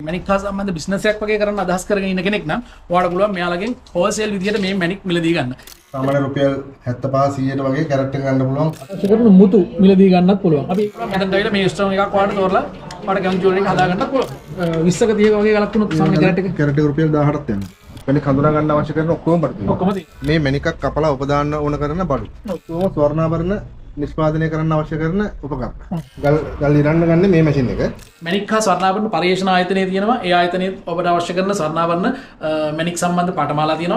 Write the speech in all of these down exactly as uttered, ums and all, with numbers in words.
මැනික් හා සම්බන්ධ බිස්නස් එකක් වගේ කරන්න අදහස් කරගෙන ඉන්න කෙනෙක් නම් ඔයාලට පුළුවන් මෙයාලගෙන් හෝල්සේල් විදියට මේ මැනික් මිලදී ගන්න. සාමාන්‍ය රුපියල් හෙප්පන්පහ සීයට වගේ කැරට් එක ගන්න පුළුවන්. ඒකට මුතු මිලදී ගන්නත් පුළුවන්. අපි මෙතන ගිහලා මේ ස්ටෝන් එකක් ඔයාලට තෝරලා ඔයාලට ගම් ජුවලරි එක හදා ගන්නත් පුළුවන්. විස්සක තිහක වගේ ගලක් තුනක් සාමාන්‍ය කැරට් එක කැරට් එක රුපියල් දහඅටක් යනවා. මැනික් හඳුනා ගන්න අවශ්‍ය කරන ඔක්කොම බඩු තියෙනවා. ඔක්කොම තියෙනවා. මේ මැනිකක් කපලා උපදාන්න ඕන කරන බඩු. ඔක්කොම ස්වර්ණාභරණ නිෂ්පාදනය කරන්න අවශ්‍ය කරන උපකරණ. ගල් ගල් ඉරන්න ගන්න මේ මැෂින් එක. මැනික් හා ස්වර්ණාභරණ පරිශන ආයතනයේ තියෙනවා. ඒ ආයතනයේ ඔබට අවශ්‍ය කරන ස්වර්ණාභරණ මැනික් සම්බන්ධ පාඨමාලා තියෙනවා.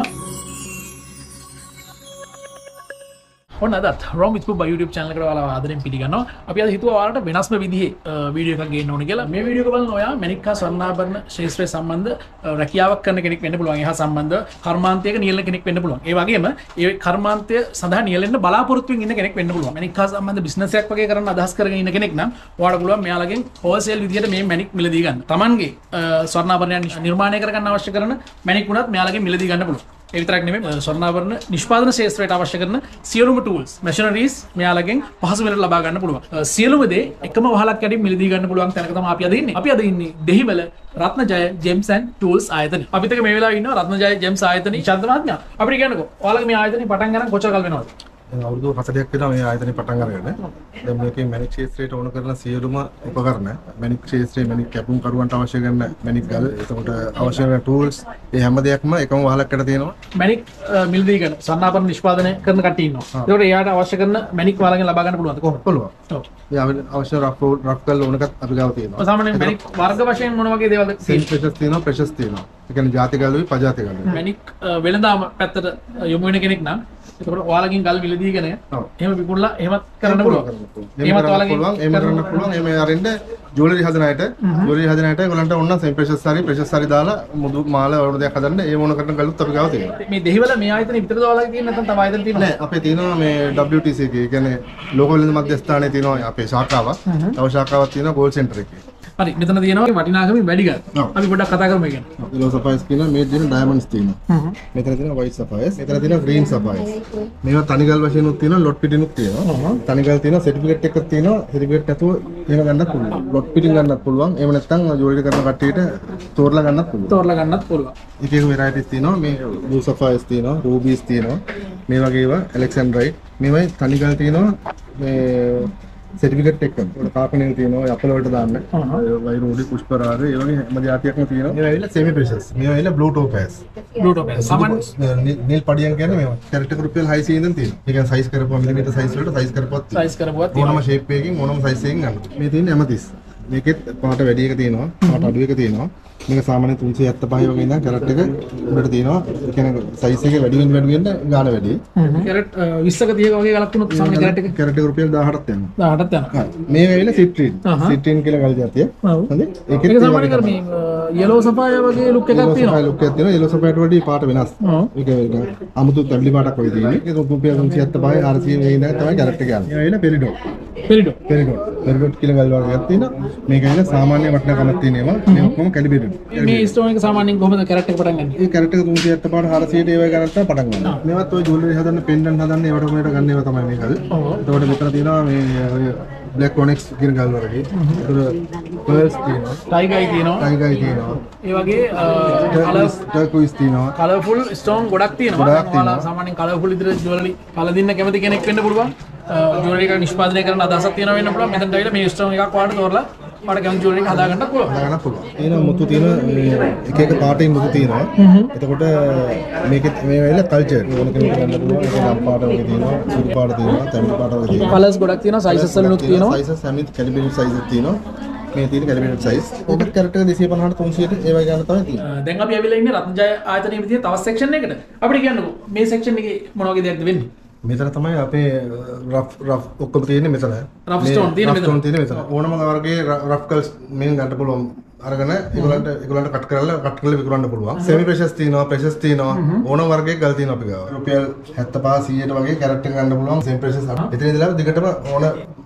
ඔන්න අදත් Wrong with Puba YouTube channel එකට ඔයාලව ආදරෙන් පිළිගන්නවා. අපි අද හිතුවා ඔයාලට වෙනස්ම විදිහේ වීඩියෝ එකක් ගේන්න ඕනේ කියලා. මේ වීඩියෝ එක බලන ඔයා මැනික් හා ස්වර්ණාභරණ ශාස්ත්‍රය සම්බන්ධ රැකියාවක් කරන කෙනෙක් වෙන්න පුළුවන්. එහා සම්බන්ධ කර්මාන්තයක නියැලෙන කෙනෙක් වෙන්න පුළුවන්. ඒ වගේම ඒ කර්මාන්තය සඳහා නියැලෙන්න බලාපොරොත්තු වෙන ඉන්න කෙනෙක් වෙන්න පුළුවන්. මැනික් හා සම්බන්ධ බිස්නස් එකක් වගේ කරන්න අදහස් කරගෙන ඉන්න කෙනෙක් නම් ඔයාලට පුළුවන් මෙයාලගෙන් හෝල්සේල් විදියට මේ මැනික් මිලදී ගන්න. Tamanගේ ස්වර්ණාභරණයන් නිර්මාණය කරගන්න අවශ්‍ය කරන මැනික් උනත් මෙයාලගෙන් මිලදී ගන්න පුළුවන්. ඒ විතරක් නෙමෙයි ස්වර්ණාභරණ නිෂ්පාදන ශාස්ත්‍රයට අවශ්‍ය කරන සියලුම tools machineries මෙයාලගෙන් පහසු වෙලට ලබා ගන්න පුළුවන්. සියලුම දේ එකම වහලක් යටින් මිලදී ගන්න පුළුවන් තැනක තමයි අපි අද ඉන්නේ. අපි අද ඉන්නේ දෙහිවල රත්නජය Gems and Tools ආයතනය. අපිත් එක්ක මේ වෙලාවේ ඉන්නවා රත්නජය Gems ආයතනයේ ශාන්ත මහත්මයා. අපිට කියන්නකෝ ඔයාලගේ මේ ආයතනේ පටන් ගන්න කොච්චර කල් වෙනවද? අවුරුදු හතලියක් වෙනවා මේ ආයතනේ පටන් අරගෙන. දැන් මේකේ මැනික් ශාස්ත්‍රයට ඕන කරන සියලුම උපකරණ මැනික් ශාස්ත්‍රයේ මැනික් කැපුම් කරුවන්ට අවශ්‍ය කරන මැනික් ගල්, එතකොට අවශ්‍ය කරන tools, ඒ හැම දෙයක්ම එකම වහලකට තියෙනවා. මැනික් මිලදී ගන්න සන්නාපන නිෂ්පාදනය කරන කට්ටිය ඉන්නවා. ඒකට එයාට අවශ්‍ය කරන මැනික් වලගෙන් ලබා ගන්න පුළුවන්ද කොහොමද? පුළුවන්. ඔව්. ඒ අවශ්‍ය රෆ් රෆ් කල් ඕනකත් අපි ගාව තියෙනවා. සාමාන්‍යයෙන් මැනික් වර්ග වශයෙන් මොන වගේ දේවල්ද තියෙන්නේ? ප්‍රෙෂස් තියෙනවා, ප්‍රෙෂස් තියෙනවා. ඒ කියන්නේ ಜಾති ගල්ුයි, පජාති ගල්ුයි. මැනික් වෙළඳාම පැත්තට යොමු වෙන කෙනෙක් නම් එතකොට ඔයාලගෙන් ගල් මිලදීගෙන එහෙම විකුණලා එහෙමත් කරන්න පුළුවන්. එහෙමත් ඔයාලගෙන් පුළුවන්. එහෙම කරන්න පුළුවන්. එහෙම අරින්න ජුවලරි හදන අයට, ජුවලරි හදන අයට ඒගොල්ලන්ට ඕන නම් ප්‍රෙෂස් හරි, ප්‍රෙෂස් හරි දාලා මුදු මාල වල දෙයක් හදන්න ඒ මොන කරන ගලුත් අපි ගාව තියෙනවා. මේ දෙහිවල මේ ආයතනෙ විතරද ඔයාලගේ තියෙන්නේ නැත්නම් තව ආයතන තියෙනවද? නෑ, අපේ තියෙනවා මේ W T C එකේ. ඒ කියන්නේ ලෝක වෙළඳ මධ්‍යස්ථානයේ තියෙනවා අපේ ශාඛාවක්. තව ශාඛාවක් තියෙනවා ගෝල්ඩ් සෙන්ටර් එකේ. හරි, මෙතන තියෙනවා වටිනාකම වැඩි ගන්න. අපි පොඩ්ඩක් කතා කරමු ගැන. yellow sapphires කියන මේ දින diamonds තියෙනවා. මෙතන තියෙනවා white sapphires. මෙතන තියෙනවා green sapphires. මේවා තනිගල් වශයෙන් උත් තියෙනවා, lot පිටිනුත් තියෙනවා. තනිගල් තියෙනවා, certificate එකක් තියෙනවා. certificate නැතුව එහෙම ගන්නත් පුළුවන්. lot පිටින් ගන්නත් පුළුවන්. එහෙම නැත්නම් ජුවලරි කරන කට්ටියට තෝරලා ගන්නත් පුළුවන්. තෝරලා ගන්නත් පුළුවන්. එක එක varieties තියෙනවා. මේ blue sapphires තියෙනවා, rubies තියෙනවා. මේ වගේ ඒවා alexandrite. මේවයි තනිගල් තියෙනවා. මේ सर्टिफिकेट टेक करना काकनेल तीनो अपल वट दाන්න වෛරෝඩි පුෂ්පරාග ඒ වගේ හැම જાතියක්ම තියෙනවා. මේවා ඇවිල්ලා semi precious. මේවා ඇවිල්ලා blue topaz. blue topaz. සාමාන්‍ය නිල් පඩියන් කියන්නේ මේවා. කැරට් එක රුපියල් හයසිය ඉඳන් තියෙනවා. ඒ කියන්නේ සයිස් කරපුවා මිලිමීටර් සයිස් වලට සයිස් කරපුවත් සයිස් කරපුවත් තියෙනවා. මොනම ෂේප් එකකින් මොනම සයිස් එකකින් ගන්න. මේ තියෙන්නේ amethyst. මේකෙත් පාට වැඩි එක තියෙනවා. පාට අඩු එක තියෙනවා. මේක සාමාන්‍ය තුන්සිය හැත්තෑ පහ වගේ ඉඳන් කැරට් එක උඩට තියෙනවා. ඒ කියන්නේ සයිස් එක වැඩි වෙන වැඩි වෙන ගාන වැඩි. කැරට් විස්සක තිහක වගේ ගලක් තුනක් සාමාන්‍ය කැරට් එක කැරට් එක රුපියල් දහඅටක් යනවා. දහඅටක් යනවා. මේ වෙලාවේ සිට්‍රීන්. සිට්‍රීන් කියලා ගල් જાතිය. හරි. ඒකෙත් සාමාන්‍ය කර මේ yellow sapphire වගේ ලුක් එකක් තියෙනවා. ලුක් එකක් තියෙනවා. yellow sapphire වලදී පාට වෙනස්. ඒක අමුතු තැඹිලි පාටක් වගේ තියෙන්නේ. ඒක රුපියල් තුන්සිය හැත්තෑ පහ හාරසිය වගේ ඉඳන් තමයි කැරට් එක යන්නේ. මේ වෙලාවේ පෙරිඩෝ. පෙරිඩෝ. පෙරිඩෝ. පෙරිඩෝ කියලා ගල් වර්ගයක් තියෙනවා. මේක ඇවිල්ලා සාමාන්‍ය වටිනාකමක් තියෙනවා. මේ ඔක්කොම කැලිබ්‍රේටඩ්. මේ ස්ටෝන් එක සාමාන්‍යයෙන් කොහොමද කැරට් එක පටන් ගන්නේ? ඒ කැරට් එක තුන්සිය හැත්තෑ පහ හාරසියට ඒ වගේ ගණන් තමයි පටන් ගන්න. මේවත් ඔය ජුවලරි හදන්න, පෙන්ඩන්ට් හදන්න, ඒවට කොහෙට ගන්න ඒවා තමයි මේ ගල්. එතකොට මෙතන තියෙනවා මේ black onyx කියන ගල් වර්ගයේ. ඒතර pearls තියෙනවා. ටයිගයි තියෙනවා. ටයිගයි තියෙනවා. ඒ වගේ කලර්ස් turquoise තියෙනවා. කලර්ෆුල් ස්ටෝන් ගොඩක් තියෙනවා. ඔයාලා සාමාන්‍යයෙන් කලර්ෆුල් විදිහට ජුවලරි පළදින්න කැමති කෙනෙක් වෙන්න පුළුවන්. ජුවලරි එක නිෂ්පාදනය කරන අදහසක් තියෙනවා වෙන්න පුළුවන්. මෙතනට ඇවිල්ලා මේ ස්ටෝන් එකක් වාට තෝරලා වාට ගම් ජුවලරි එක හදා ගන්නත් පුළුවන්. හදා ගන්නත් පුළුවන්. එනවා මුතු තියෙනවා. එක එක පාටින් මුතු තියෙනවා. එතකොට මේකෙත් මේ වෙලාවේ කල්චර් ඕන කෙනෙකුට ගන්න පුළුවන්. ඒක ලම් පාට වගේ තියෙනවා, සුදු පාට තියෙනවා, තැඹිලි පාට වගේ තියෙනවා. කලර්ස් ගොඩක් තියෙනවා, සයිසස් වලිනුත් තියෙනවා. සයිසස් හැමිත් කැලිබ්‍රේටඩ් සයිසස් තියෙනවා. මේ තියෙන කැලිබ්‍රේටඩ් සයිස්. ඕකත් කැරට් එක දෙසිය පනහට තුන්සියට ඒ වගේ ගන්න තමයි තියෙන්නේ. දැන් අපි ඇවිල්ලා ඉන්නේ රත්නජය ආයතනයේ විදිහේ තවත් සෙක්ෂන් එකකට. අපිට කියන්නකෝ මේ සෙක්ෂන් එකේ මොන වගේ දෙයක්ද වෙන්නේ? මෙතන තමයි අපේ රෆ් රෆ් ඔක්කොම තියෙන්නේ මෙතන. රෆ් ස්ටෝන් තියෙන්නේ මෙතන. ස්ටෝන් තියෙන්නේ මෙතන. ඕනම වර්ගයේ රෆ් කල්ස් මෙන් ගන්න පුළුවන්. අරගෙන ඒගොල්ලන්ට ඒගොල්ලන්ට කට් කරලා කට් කරලා විකුණන්න පුළුවන්. semi precious තියෙනවා, precious තියෙනවා. ඕනම වර්ගයක ගල් තියෙනවා අපි ගාව. රුපියල් හැත්තෑ පහ සීයට වගේ කැරට් එක ගන්න පුළුවන් semi precious. එතන ඉඳලා දිගටම ඕන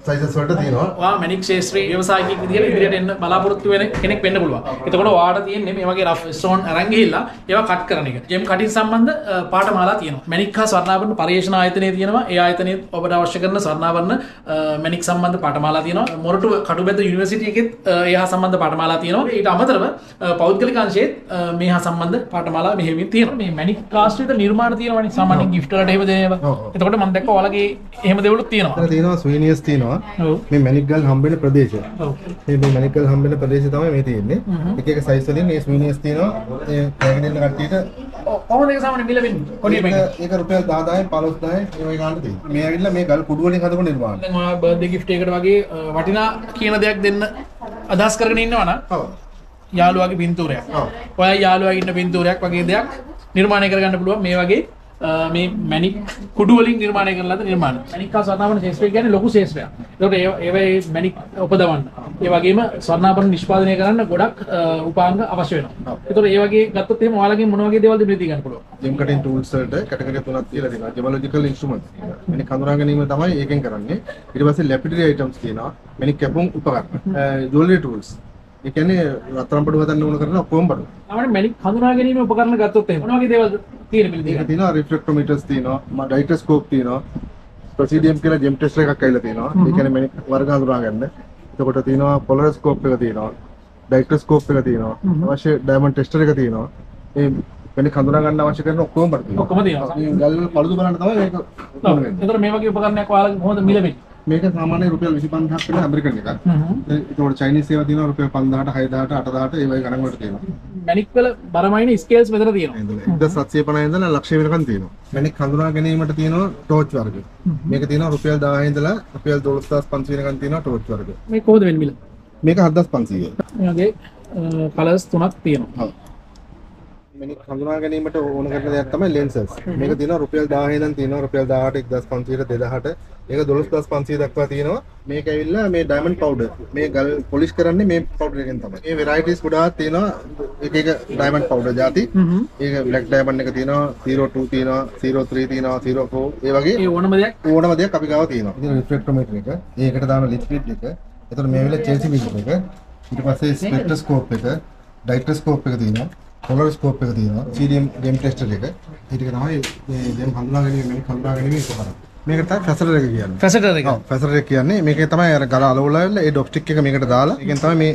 සයිසස් වලට තියෙනවා. ඔයා මැනික් ශාස්ත්‍රීය ව්‍යවසායකයෙක් විදිහට ඉදිරියට එන්න බලාපොරොත්තු වෙන කෙනෙක් වෙන්න පුළුවන්. එතකොට ඔයාට තියෙන්නේ මේ වගේ රෆ් ස්ටෝන් අරන් ගිහිල්ලා ඒවා කට් කරන එක. ජෙම් කටින් සම්බන්ධ පාඨමාලා තියෙනවා. මැනික් හා ස්වර්ණාභරණ පරිශන ආයතනයේ තියෙනවා. ඒ ආයතනයේ ඔබට අවශ්‍ය කරන ස්වර්ණාභරණ මැනික් සම්බන්ධ පාඨමාලා තියෙනවා. මොරටු කටුබැද්ද යුනිවර්සිටි එකෙත් ඒ හා සම්බන්ධ පාඨමාලා තියෙනවා. ඊට අමතරව පෞද්ගලික අංශයේත් මේ හා සම්බන්ධ පාඨමාලා මෙහෙමින් තියෙනවා. මේ මැනික් කාස්ට්‍රේට නිර්මාණ තියෙනවානේ. සාමාන්‍යයෙන් gift වලට එහෙම දෙන ඒවා. එතකොට මම දැක්කා ඔයාලගේ එහෙම දේවලුත් තියෙනවා. එතන තියෙනවා ස්වීනියස් තියෙනවා. මේ මැනික් ගල් හම්බෙන ප්‍රදේශය. ඔව්. මේ මැනික් ගල් හම්බෙන ප්‍රදේශය තමයි මේ තියෙන්නේ. එක එක සයිස් වලින් මේ ස්වීනියස් තියෙනවා. ඒ තෑගි දෙන්න කට්ටියට කොහොමද ඒක සාමාන්‍යයෙන් මිල වෙන්නේ? කොඩිය මේක. ඒක රුපියල් දහදාහෙන් පහළොස්දාහෙන් ඒ වගේ ගන්න තියෙනවා. මේ ඇවිල්ලා මේ ගල් කුඩු වලින් හදපු නිර්මාණ. දැන් ඔයා බර්ත්ඩේ gift එකකට වගේ වටිනා කියන දෙයක් දෙන්න අදහස් කරගෙන ඉන්නවා නම් ඔව්. යාළුවාගේ පින්තූරයක්. ඔව්. ඔයා යාළුවාගේ ඉන්න පින්තූරයක් වගේ දෙයක් නිර්මාණය කරගන්න පුළුවන් මේ වගේ මේ මැනික් කුඩු වලින් නිර්මාණය කරන ලද නිර්මාණ. මැනික් හා ස්වර්ණාභරණ ශාස්ත්‍රය කියන්නේ ලොකු ශාස්ත්‍රයක්. ඒකට ඒ ඒවේ මැනික් උපදවන්න. ඒ වගේම ස්වර්ණාභරණ නිෂ්පාදනය කරන්න ගොඩක් උපාංග අවශ්‍ය වෙනවා. ඒතකොට ඒ වගේ ගත්තොත් එහෙම ඔයාලගෙන් මොන වගේ දේවල්ද මිලදී ගන්න පුළුවන්? ජෙම් කටින් ටූල්ස් වලට කැටගරි තුනක් තියලා තියෙනවා. ජෙමොලොජිකල් ඉන්ස්ට්‍රුමන්ට්ස් තියෙනවා. මැනික් හඳුනා ගැනීම තමයි ඒකෙන් කරන්නේ. ඊට පස්සේ ලැපිටරි අයිටම්ස් තියෙනවා. මැනික් කැපුම් උපකරණ. Jewellery tools. ඒ කියන්නේ රත්තරන් බඩු හදන්න ඕන කරන ඔක්කොම බඩු. අපිට මැනික් හඳුනා ගැනීම උපකරණ ගත්තොත් එහෙම මොන වගේ දේවල්ද තියෙන මිලදී ගන්න? තියෙනවා රිෆ්ලෙක්ටෝමීටර්ස් තියෙනවා, ඩයිටස්කෝප් තියෙනවා, ප්‍රොසීඩියම් කියලා ජෙම් ටෙස්ටර් එකක් ඇවිල්ලා තියෙනවා. ඒ කියන්නේ මැනික් වර්ග හඳුනා ගන්න. එතකොට තියෙනවා පොලරොස්කෝප් එක තියෙනවා, ඩයිටස්කෝප් එක තියෙනවා, අවශ්‍ය ඩයමන්ඩ් ටෙස්ටර් එක තියෙනවා. මේ මැනික් හඳුනා ගන්න අවශ්‍ය කරන ඔක්කොම බඩු තියෙනවා. ඔක්කොම තියෙනවා. මේ ගල් වල පළුදු බලන්න තමයි මේක ඕන වෙන්නේ. එතකොට මේ වගේ උපකරණයක් ඔයාලගේ කොහොමද මිල වෙන්නේ? මේක සාමාන්‍ය රුපියල් විසි පන්දහක් වෙන ඇමරිකන් එකක්. ඒකෝට චයිනීස් ඒවා තියෙනවා රුපියල් පන්දාහට, හයදාහට, අටදාහට ඒ වගේ ගණන් වලට තියෙනවා. මැනික් වල බරමයින ස්කේල්ස් මෙතන තියෙනවා. එක්දහස් සත්සිය පනහ ඉඳලා ලක්ෂය වෙනකන් තියෙනවා. මැනික් හඳුනා ගැනීමට තියෙනවා ටෝච් වර්ග. මේක තියෙනවා රුපියල් දාහේ ඉඳලා රුපියල් දොළොස්දාස් පන්සීය වෙනකන් තියෙනවා ටෝච් වර්ග. මේ කොහොමද වෙන්නේ මිල? මේක හත්දාස් පන්සීය. මේ වගේ කලර්ස් තුනක් තියෙනවා. ඔව්. මැනික් හඳුනා ගැනීමට ඕන කරන දෙයක් තමයි ලෙන්සස්. මේක තියෙනවා රුපියල් දාහේ ඉඳන් තියෙනවා රුපියල් දාහට, එක්දහස් පන්සීයට, දෙදාහට. ඒක දොළොස්දාස් පන්සීය දක්වා තියෙනවා. මේක ඇවිල්ලා මේ ඩයමන්ඩ් පවුඩර්. මේ ගල් පොලිෂ් කරන්නේ මේ පවුඩර් එකෙන් තමයි. මේ වෙරයිටිස් ගොඩාක් තියෙනවා. එක එක ඩයමන්ඩ් පවුඩර් ಜಾති. ඒක බ්ලැක් ඩයමන්ඩ් එක තියෙනවා, zero two තියෙනවා, zero three තියෙනවා, zero four ඒ වගේ ඒ ඕනම දෙයක් ඕනම දෙයක් අපි ගාව තියෙනවා. ඉතින් රිෆ්ලෙක්ටෝමීටර් එක, ඒකට දාන ලික්විඩ් එක, එතකොට මේ වෙලේ චෙල්සි මීටර් එක, ඊට පස්සේ ස්පෙක්ට්‍රොස්කෝප් එක, ඩයිට්‍රොස්කෝප් එක තියෙනවා. පොලරොස්කෝප් එක තියෙනවා. සීඩියම් ජෙම් ටෙස්ටර් එක. ඒ ටික තමයි මේ ජෙම් හඳුනා ගැනීම මැනික් හඳුනා ගැනීම උපකරණ. මේකට තමයි ෆැසටර් එක කියන්නේ. ෆැසටර් එක. ඔව් ෆැසටර් එක කියන්නේ මේකේ තමයි අර ගල අලවලා ඒ ඩොප් ස්ටික් එක මේකට දාලා ඒකෙන් තමයි මේ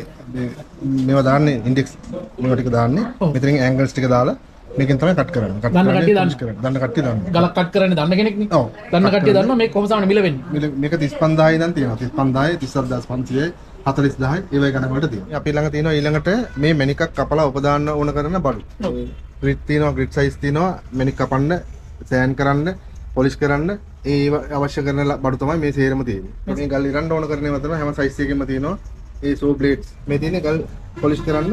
මේවා දාන්නේ ඉන්ඩෙක්ස් මේවා ටික දාන්නේ. මෙතනින් ඇන්ගල්ස් ටික දාලා මේකෙන් තමයි කට් කරන්නේ. කට් කරන්නේ. දන්න කට්ටිය දන්නවා. ගලක් කට් කරන්නේ දන්න කෙනෙක් නේ. ඔව්. දන්න කට්ටිය දන්නවා මේක කොහොමද සාමාන්‍ය මිල වෙන්නේ. මේක තිස් පන්දාහේ ඉඳන් තියෙනවා. තිස් පන්දාහේ, තිස් හත්දාස් පන්සීයයි, හතළිස් දහයි ඒ වගේ ගණන් වලට තියෙනවා. අපි ළඟ තියෙනවා ඊළඟට මේ මැනිකක් කපලා උපදාන්න ඕන කරන බඩු. ග්‍රිඩ් තියෙනවා, ග්‍රිඩ් සයිස් තියෙනවා, මැනික් කපන්න, සෑන් කරන්න, පොලිෂ් කරන්න ඒ අවශ්‍ය කරන බඩු තමයි මේ සේරම තියෙන්නේ. මේ ගල් ඉරන්න ඕන කරන ඒවා තමයි හැම සයිස් එකකින්ම තියෙනවා. ඒ සෝ බ්ලේඩ්ස් මේ තියෙන්නේ ගල් පොලිෂ් කරන්න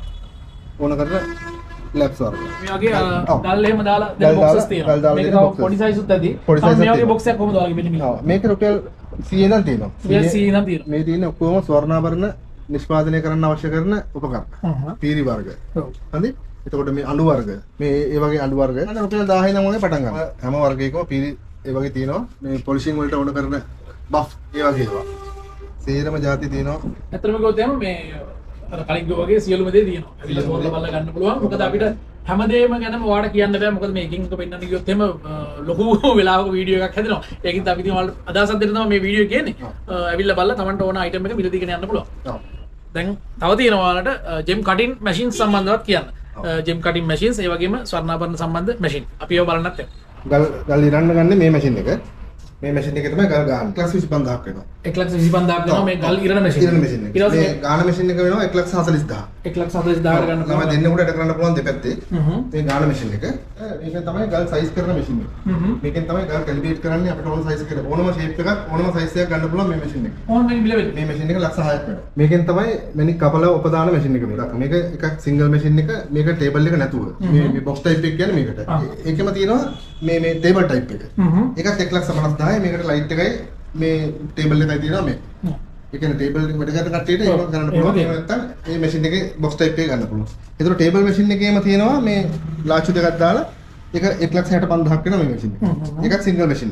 ඕන කරන ලැබ්ස් වර්ග. මේ වගේ ගල් එහෙම දාලා දැන් බොක්සස් තියෙනවා. මේක තව පොඩි සයිස් උත් ඇති. මේ වගේ බොක්ස් එකක් කොහොමද ඔයාලගේ මෙන්න මේ. මේක රුපියල් සීය ඉඳන් තියෙනවා. සීය ඉඳන් තියෙනවා. මේ තියෙන්නේ ඔක්කොම ස්වර්ණාභරණ නිෂ්පාදනය කරන්න අවශ්‍ය කරන උපකරණ. පීරි වර්ග. ඔව්. හරි? එතකොට මේ අඬු වර්ග මේ ඒ වගේ අඬු වර්ග අන්න රුපියල් දාහේ ඉඳන් වගේ පටන් ගන්නවා. හැම වර්ගයකම පීරි ඒ වගේ තියෙනවා. මේ පොලිෂින් වලට ඕන කරන බෆ් ඒ වගේ ඒවා. සේරම ಜಾති තියෙනවා. ඇත්තටම කිව්වොත් එහෙම මේ අර කලින් ගෝ වගේ සියලුම දේ තියෙනවා. ඇවිල්ලා තෝරලා බලලා ගන්න පුළුවන්. මොකද අපිට හැමදේම ගැනම ඔයාලට කියන්න බෑ. මොකද මේකෙන් එක පෙන්නන්න ගියොත් එහෙම ලොකු වෙලාවක වීඩියෝ එකක් හැදෙනවා. ඒකින්ද අපි ඉතින් ඔයාලට අදහසක් දෙන්න තමයි මේ වීඩියෝ කියන්නේ. ඇවිල්ලා බලලා Tamanට ඕන අයිටම් එක මිලදීගෙන යන්න පුළුවන්. ඔව්. දැන් තව තියෙනවා ඔයාලට ජෙම් කටින් මැෂින් සම්බන්ධවත් කියන්න. ජෙම් කටින් මැෂින්ස් ඒ වගේම ස්වර්ණාභරණ සම්බන්ධ මැෂින්. අපි ඒව බලන්නත් යමු. ගල් ගල් ඉරන්න ගන්න මේ මැෂින් එක. මේ මැෂින් එකේ තමයි ගල් ගන්න. එක ලක්ෂ විසි පන්දාහක් වෙනවා. එක ලක්ෂ විසි පන්දාහක් වෙනවා මේ ගල් ඉරන මැෂින්. ඉරන මැෂින් එක. මේ ගාන මැෂින් එක වෙනවා එක ලක්ෂ හතළිස් දහයක්. එක ලක්ෂ හතළිස් දහයකට ගන්න පුළුවන්. තමයි දෙන්නෙකුට ඇට කරන්න පුළුවන් දෙපැත්තේ. මේ ගාන මැෂින් එක. මේකෙන් තමයි ගල් සයිස් කරන මැෂින් එක. මේකෙන් තමයි ගල් කැලිබ්‍රේට් කරන්නේ අපිට ඕන සයිස් එක. ඕනම ෂේප් එකක් ඕනම සයිස් එකක් ගන්න පුළුවන් මේ මැෂින් එක. ඕන මේ මිල වෙන්නේ. මේ මැෂින් එක ලක්ෂ හයක් වෙනවා. මේකෙන් තමයි මැනික් කපලා උපදාන මැෂින් එක මේක. මේක එකක් සිංගල් මැෂින් එක. මේක ටේබල් එක නැතුව. මේ මේ බොක්ස් ටයිප් එක කියන්නේ මේකට. ඒකෙම තියෙනවා මේ මේ ටේබල් ටයිප් එක. එකක් එක ලක්ෂ පනස් දහයයි මේකට ලයිට් එකයි මේ ටේබල් එකයි තියෙනවා මේ. ඒ කියන්නේ ටේබල් එක වැඩ කරන කට්ටියට ඒක කරන්න පුළුවන්. එහෙම නැත්නම් මේ මැෂින් එකේ බොක්ස් ටයිප් එක ගන්න පුළුවන්. ඒතර ටේබල් මැෂින් එකේම තියෙනවා මේ ලාචු දෙකක් දාලා ඒක එක ලක්ෂ හැට පන්දාහක් වෙනවා මේ මැෂින් එක. එකක් සිංගල් මැෂින් එක.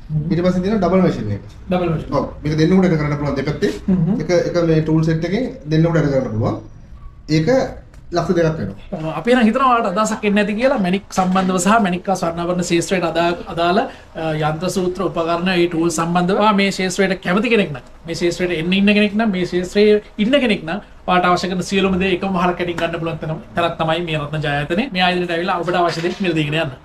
ඊට පස්සේ තියෙනවා ඩබල් මැෂින් එක. Double machine. ඔව්. මේක දෙන්නෙකුට එක කරන්න පුළුවන් දෙපැත්තේ. එක එක මේ ටූල් සෙට් එකෙන් දෙන්නෙකුට එක කරන්න පුළුවන්. ඒක ලක්ෂ දෙකක් වෙනවා. අපි නම් හිතනවා ඔයාලට අදහසක් එන්නේ නැති කියලා මැණික් සම්බන්ධව සහ මැණික්කා ස්වර්ණාභරණ ශාස්ත්‍රයට අදාළ යන්ත්‍ර සූත්‍ර උපකරණ ඒ ටූල් සම්බන්ධව මේ ශාස්ත්‍රයට කැමති කෙනෙක් නම් මේ ශාස්ත්‍රයට එන්න ඉන්න කෙනෙක් නම් මේ ශාස්ත්‍රයේ ඉන්න කෙනෙක් නම් ඔයාලට අවශ්‍ය කරන සියලුම දේ එකම වහලකටින් ගන්න පුළුවන් තැනක් තමයි මේ රත්න ජය ආයතනේ. මේ ආයතනයට ඇවිල්ලා ඔබට අවශ්‍ය දේ මිල දීගෙන යන්න.